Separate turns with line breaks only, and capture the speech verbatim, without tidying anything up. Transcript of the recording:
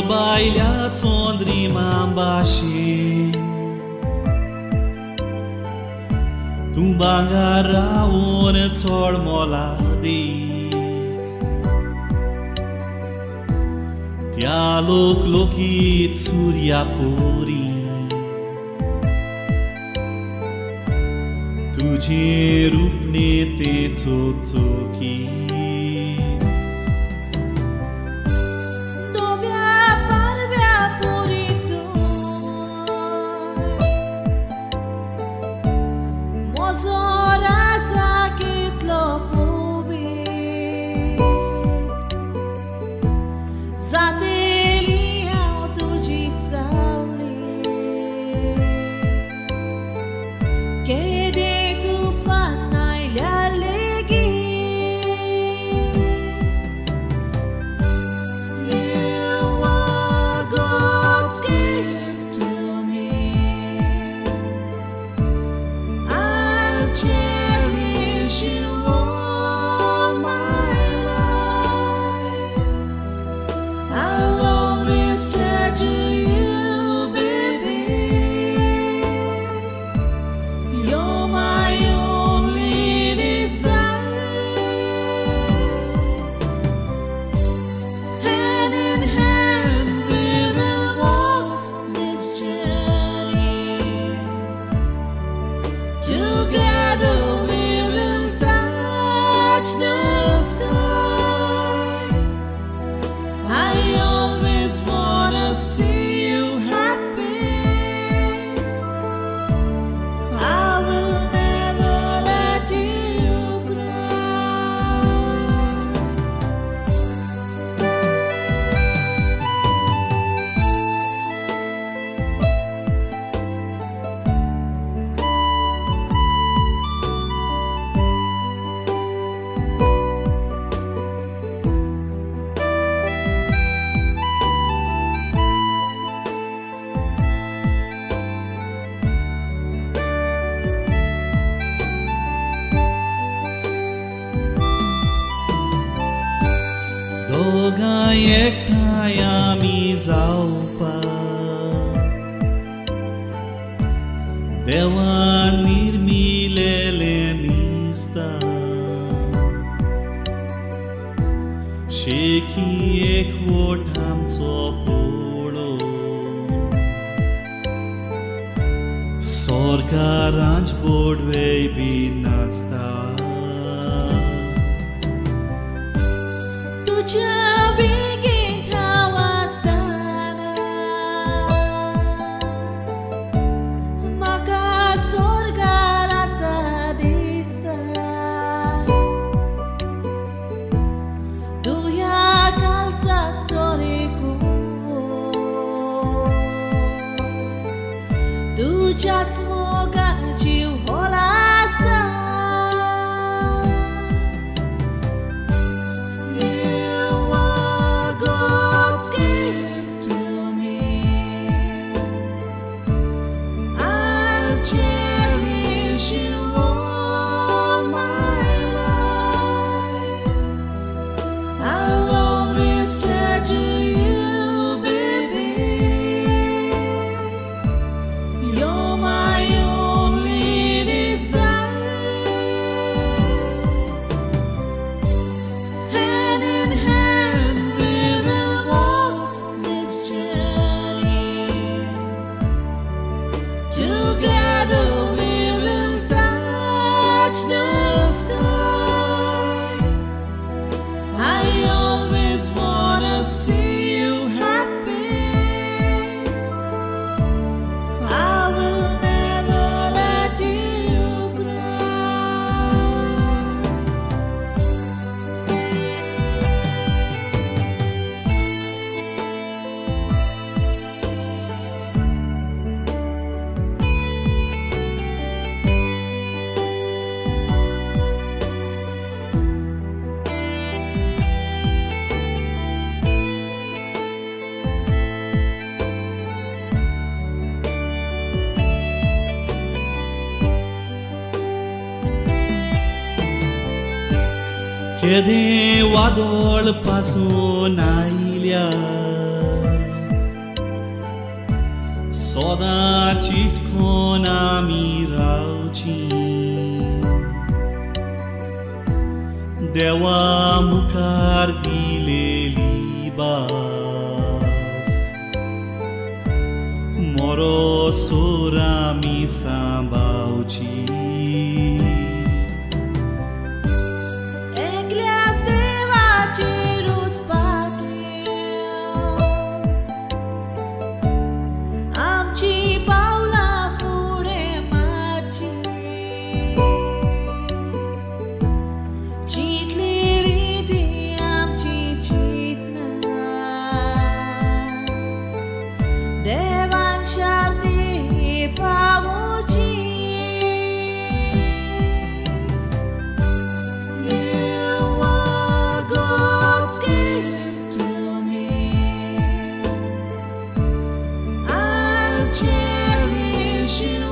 बायल्या चोंदरी मांबाशी तूं भांगार रावून चोड मोलादी त्या लोक लोकीत सुर्या पोरी तुझे रूप नेते चोक चोकी दोगांय एकठांय आमी जावपाक देवान निर्मिलेलें मिस्ता शेकी एकवोट आमचो पोळो स्वर्गार रांजबोडवे बी नाचता
Tuja's mogan jiw holasta You are God's gift to me I'll cherish you all my life I'll always treasure you
केदें वादळ पासून आयल्यार सदाचित कोण आमी रावची देवा मुखार दिलेली बास मोरो सोर आमी सांबाळची
एकल्याच देवाचेर उसपाटी आमची पावलां फुडें मारची चिंतलेली ती आमची चिंतना देवान शांती पावोची Cherish you.